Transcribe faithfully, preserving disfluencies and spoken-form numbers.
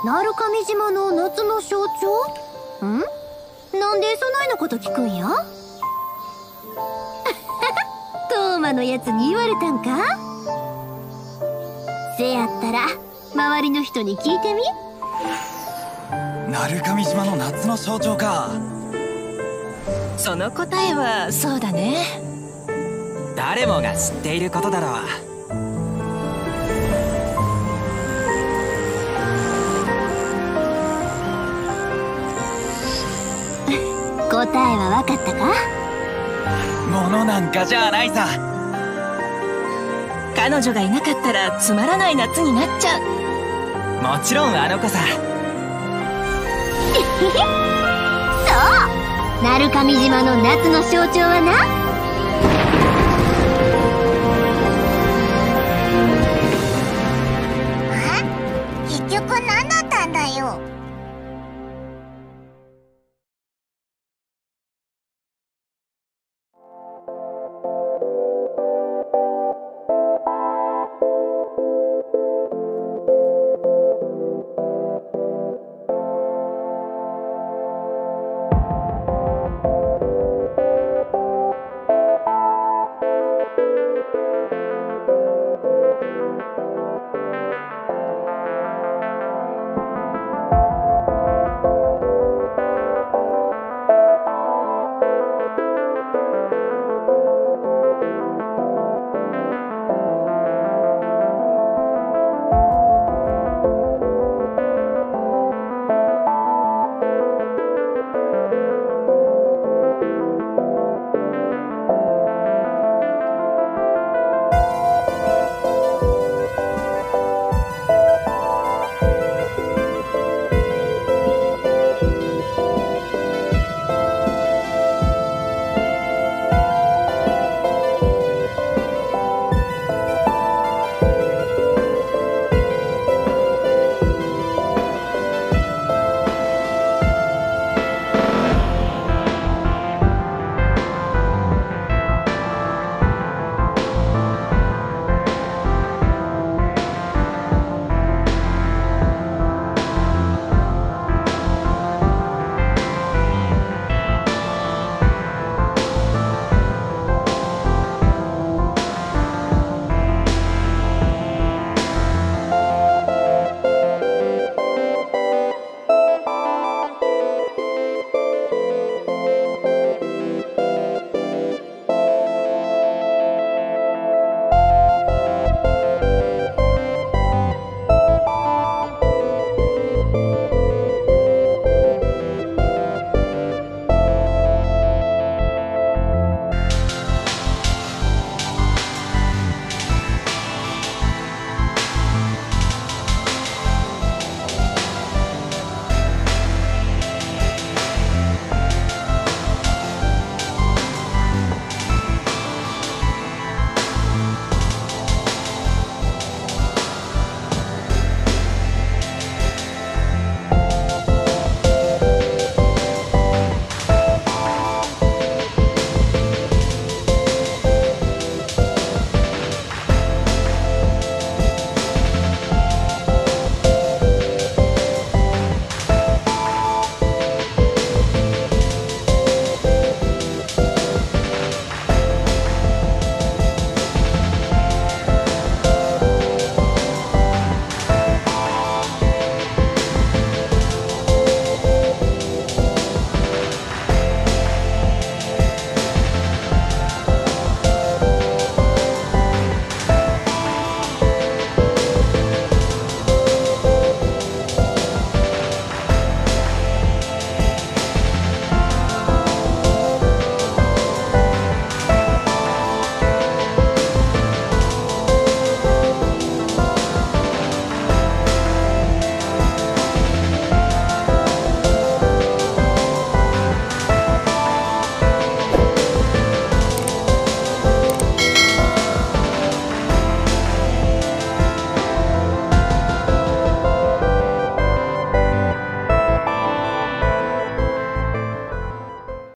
鳴神島の夏の象徴？ん？なんでそないのこと聞くんや？トーマのやつに言われたんか？せやったら周りの人に聞いてみ。 鳴神島の夏の象徴か。 その答えはそうだね。 誰もが知っていることだろう。 答えは分かったか？ ものなんかじゃないさ。 彼女がいなかったらつまらない夏になっちゃう。 もちろんあの子さ。 そう、鳴神島の夏の象徴はな、